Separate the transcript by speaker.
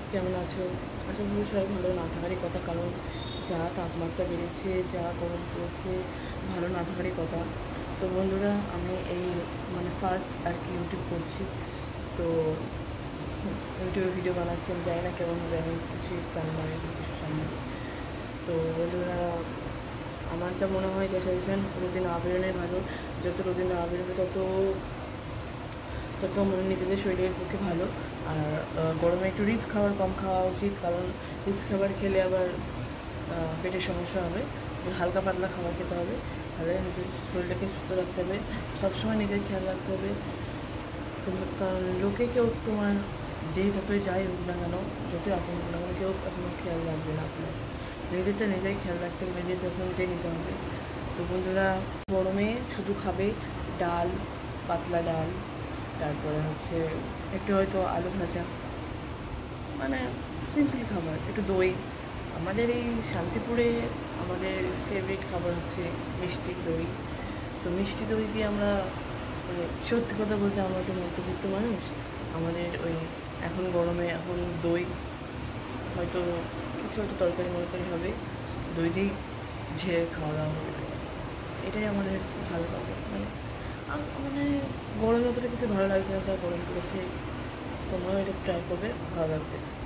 Speaker 1: কেমন আছো? আশা করি সবাই ভালো না থাকারই কথা, কারণ যা তাপমাত্রা বেড়েছে, যা গরম পড়েছে, ভালো না থাকারই কথা। তো বন্ধুরা, আমি এই ফার্স্ট আর কি ইউটিউব করছি, তো ইউটিউবে ভিডিও বানাচ্ছি। আমি জানি না কেমন হবে, আমি কিছুই জানি না, কিছু জানি না। তো বন্ধুরা, আমার যা মনে হয়, যে সাজেশন, রোদে না বেরোনোই ভালো। যত রোদে না বেরোবে তত তত নিজেদের শরীরের পক্ষে ভালো। আর গরমে একটু রিচ খাবার কম খাওয়া উচিত, কারণ রিচ খাবার খেলে আবার পেটের সমস্যা হবে। হালকা পাতলা খাবার খেতে হবে, তাহলে নিজের শরীরটাকে সুস্থ রাখতে হবে। সবসময় নিজের খেয়াল রাখতে হবে, কারণ লোকে কেউ তোমার যতই যাই হোক না কেন, যতই আপন হোক না কেন, কেউ এখনও খেয়াল রাখবে না আপনার। নিজেরটা নিজেই খেয়াল রাখতে হবে, নিজের যখন নিজেই নিতে হবে। তো বন্ধুরা, গরমে শুধু খাবে ডাল, পাতলা ডাল, তারপরে একটু হয়তো আলু ভাজা, সিম্পল খাবার, একটু দই। আমাদের এই শান্তিপুরে আমাদের ফেভারিট খাবার হচ্ছে মিষ্টি দই। তো মিষ্টি দই দিয়ে আমরা সত্যি কথা বলতে আমরা একটু মধ্যবিত্ত মানুষ। আমাদের এখন গরমে এখন দই, হয়তো কিছু একটা তরকারি মরকারি হবে, দই দিয়েই ঝেড়ে খাওয়া দাওয়া হবে। এটাই আমাদের ভালো লাগে। মানে গরমে অতটা কিছু ভালো লাগছে না, যা গরম পড়েছে। তোমরাও এটা ট্রাই করবে, ভালো লাগবে।